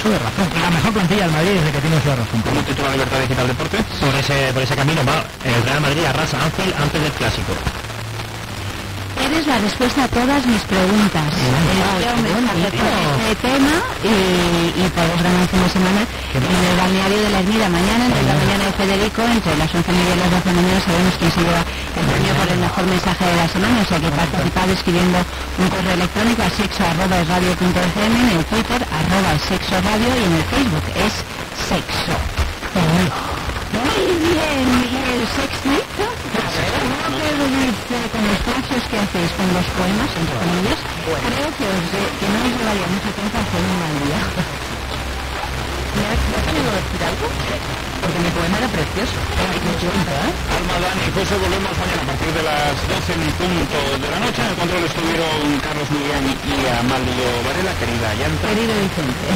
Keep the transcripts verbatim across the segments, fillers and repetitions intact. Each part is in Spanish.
uso de razón. La mejor plantilla del Madrid desde que tiene uso de razón. ¿Cómo titula Libertad Digital Deporte? Por ese, por ese camino va. El Real Madrid arrasa Anfield antes del Clásico. Eres la respuesta a todas mis preguntas. Este tema y, y podés ganar el fin de semana en el balneario de la Ermida. Mañana, entre la mañana de Federico, entre las once y media y las doce de la mañana, sabemos quién se lleva el premio por el mejor mensaje de la semana. O sea que participad escribiendo un correo electrónico a sexo arroba es radio punto f m, en el Twitter arroba es sexo radio y en el Facebook es sexo. Muy bien, Miguel, sextito. Pero dice, con los pasos que hacéis con los poemas, entre comillas, creo que, os de, que no os llevaría mucho tiempo hacer un mal día. ¿Me has querido decir algo? Porque mi poema era precioso. Alma, Dani y José, volvemos mañana a partir de las doce en punto de la noche. En el control estuvieron Carlos Millán y Amalio Varela, querida Llanta. Querido Vicente.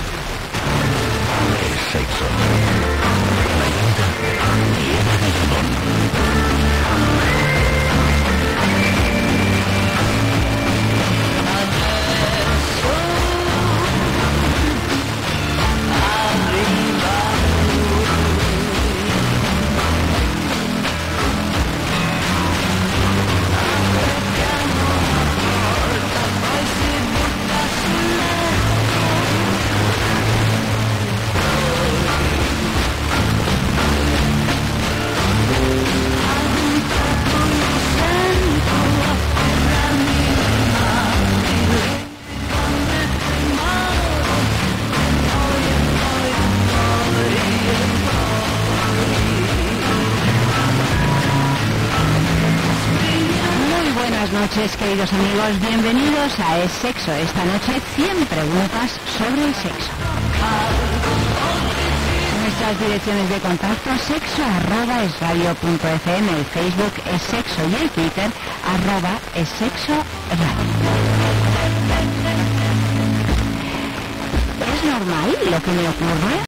Sexo. La llanta llena de jabón. Buenas noches, queridos amigos, bienvenidos a Es Sexo. Esta noche cien preguntas sobre el sexo. Nuestras direcciones de contacto: sexo arroba es radio punto f m, el Facebook es sexo y el Twitter arroba es sexo radio. ¿Es normal lo que me ocurre?